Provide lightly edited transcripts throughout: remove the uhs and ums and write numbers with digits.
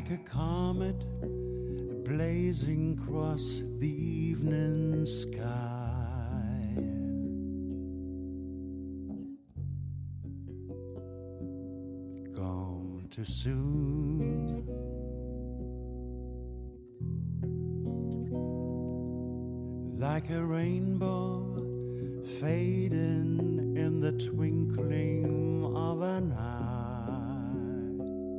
like a comet blazing across the evening sky. Gone too soon. Like a rainbow fading in the twinkling of an eye.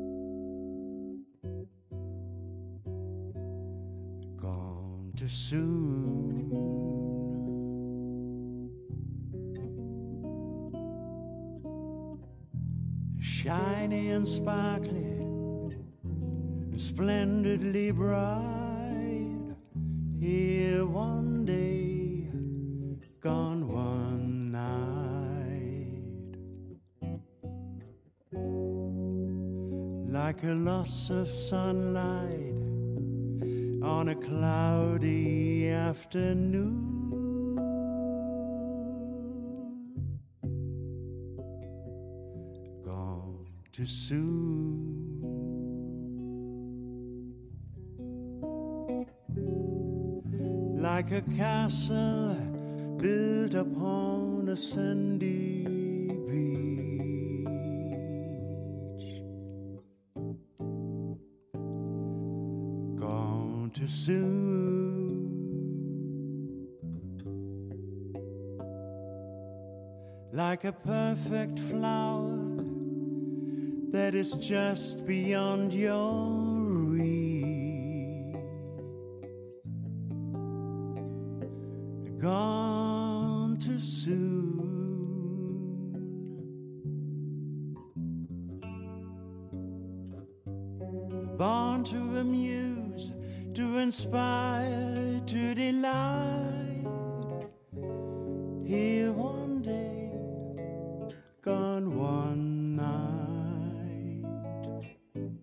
Gone too soon. Shiny and sparkly and splendidly bright, here one day, gone one night. Like a loss of sunlight on a cloudy afternoon. Gone too soon. Like a castle built upon a sandy beach. Gone too soon. Like a perfect flower that is just beyond your reach. Gone too soon. Born to amuse, to inspire, to delight. Here one day, gone one night.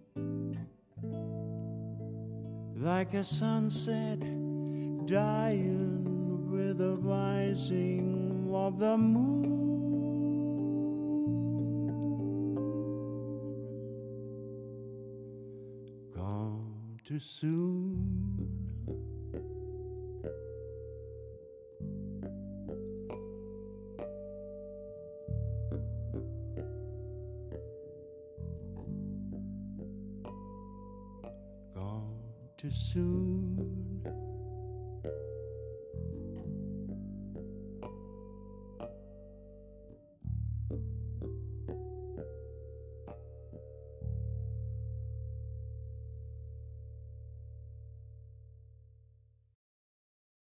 Like a sunset dying with the rising of the moon. Gone too soon. Gone too soon.